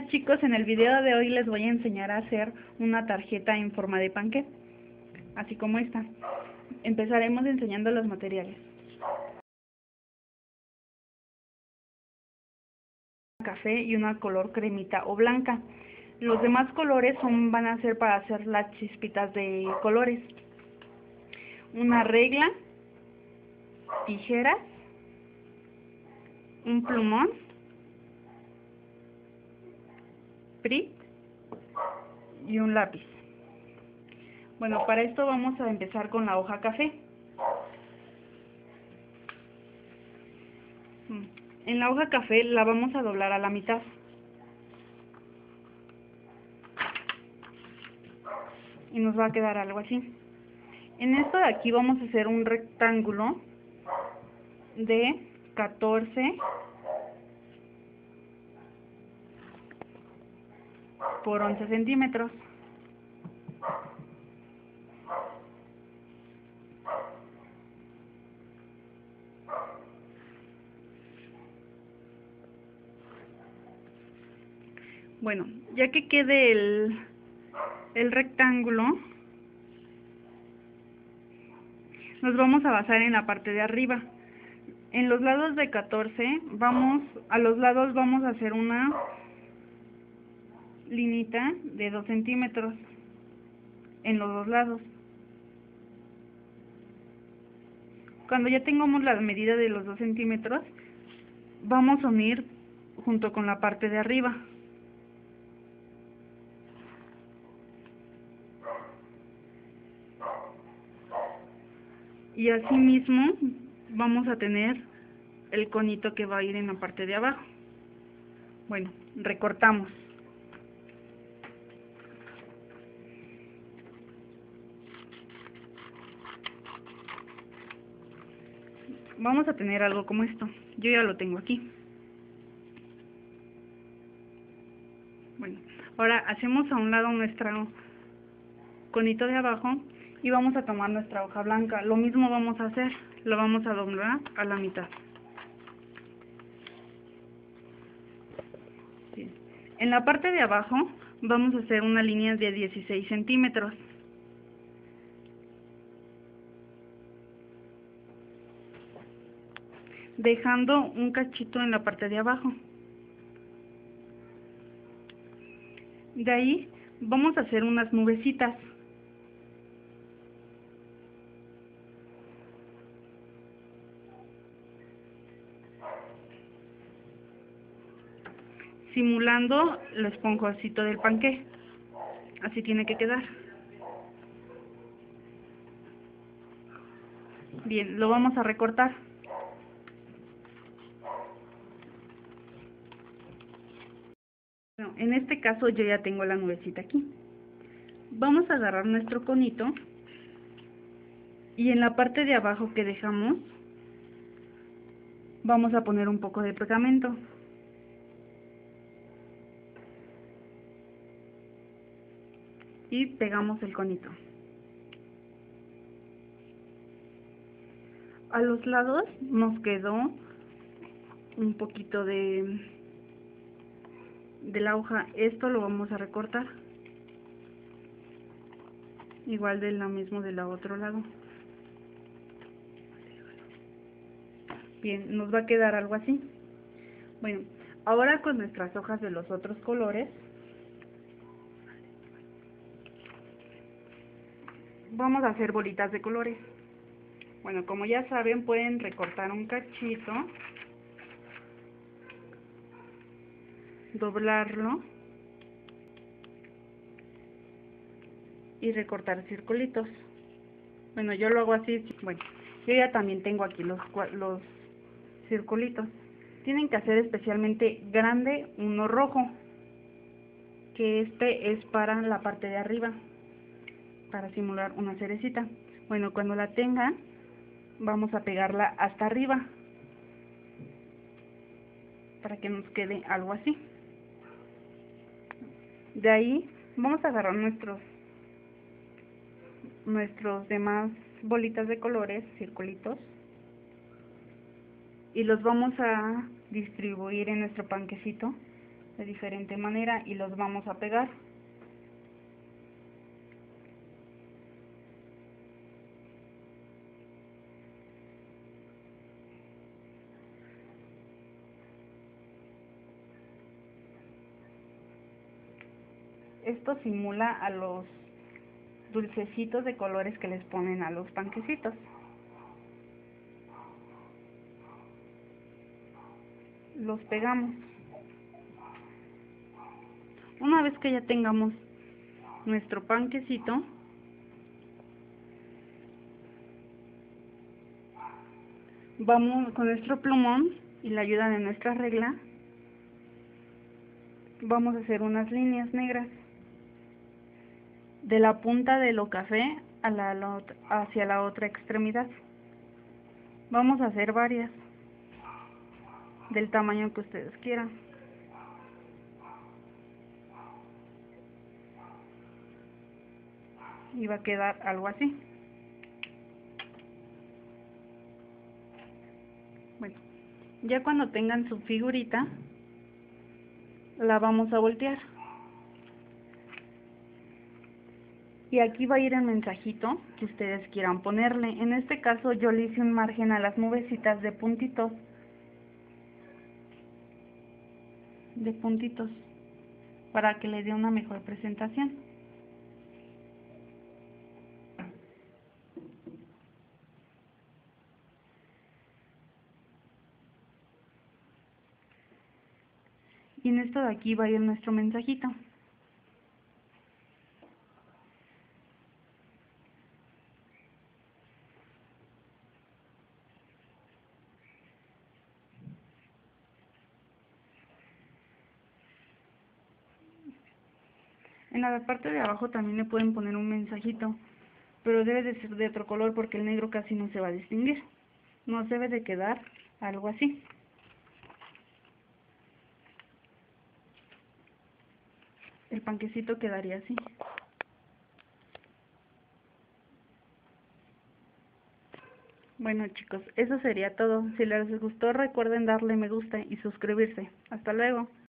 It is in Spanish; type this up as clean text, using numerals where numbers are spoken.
chicos, en el video de hoy les voy a enseñar a hacer una tarjeta en forma de panqué, así como esta. Empezaremos enseñando los materiales. Café y una color cremita o blanca. Los demás colores van a ser para hacer las chispitas de colores. Una regla, tijeras, un plumón, Pritt y un lápiz. Bueno, para esto vamos a empezar con la hoja café. En la hoja café la vamos a doblar a la mitad. Y nos va a quedar algo así. En esto de aquí vamos a hacer un rectángulo de 14 por 11 centímetros. Bueno, ya que quede el rectángulo, nos vamos a basar en la parte de arriba. En los lados de 14, a los lados vamos a hacer una linita de 2 centímetros en los dos lados. Cuando ya tengamos la medida de los 2 centímetros, vamos a unir junto con la parte de arriba. Y así mismo vamos a tener el conito que va a ir en la parte de abajo. Bueno, recortamos. Vamos a tener algo como esto. Yo ya lo tengo aquí. Bueno, ahora hacemos a un lado nuestro conito de abajo y vamos a tomar nuestra hoja blanca. Lo mismo vamos a hacer, lo vamos a doblar a la mitad. Bien. En la parte de abajo vamos a hacer una línea de 16 centímetros. Dejando un cachito en la parte de abajo. De ahí vamos a hacer unas nubecitas. Simulando el esponjosito del panqué. Así tiene que quedar. Bien, lo vamos a recortar. Bueno, en este caso yo ya tengo la nubecita aquí. Vamos a agarrar nuestro conito y en la parte de abajo que dejamos vamos a poner un poco de pegamento. Y pegamos el conito. A los lados nos quedó un poquito de la hoja. Esto lo vamos a recortar. Igual de lo mismo del otro lado. Bien, nos va a quedar algo así. Bueno, ahora con nuestras hojas de los otros colores, vamos a hacer bolitas de colores. Bueno, como ya saben, pueden recortar un cachito, doblarlo y recortar circulitos. Bueno, yo lo hago así. Bueno, yo ya también tengo aquí los circulitos. Tienen que hacer especialmente grande uno rojo, que este es para la parte de arriba, para simular una cerecita. Bueno, cuando la tengan, vamos a pegarla hasta arriba, para que nos quede algo así. De ahí vamos a agarrar nuestros demás bolitas de colores, circulitos, y los vamos a distribuir en nuestro panquecito de diferente manera y los vamos a pegar. Esto simula a los dulcecitos de colores que les ponen a los panquecitos. Los pegamos. Una vez que ya tengamos nuestro panquecito, vamos con nuestro plumón y la ayuda de nuestra regla, vamos a hacer unas líneas negras de la punta de lo café a hacia la otra extremidad. Vamos a hacer varias del tamaño que ustedes quieran. Y va a quedar algo así. Bueno, ya cuando tengan su figurita, la vamos a voltear. Y aquí va a ir el mensajito que ustedes quieran ponerle. En este caso yo le hice un margen a las nubecitas de puntitos. Para que le dé una mejor presentación. Y en esto de aquí va a ir nuestro mensajito. En la parte de abajo también le pueden poner un mensajito, pero debe de ser de otro color porque el negro casi no se va a distinguir. Nos debe de quedar algo así. El panquecito quedaría así. Bueno chicos, eso sería todo. Si les gustó recuerden darle me gusta y suscribirse. Hasta luego.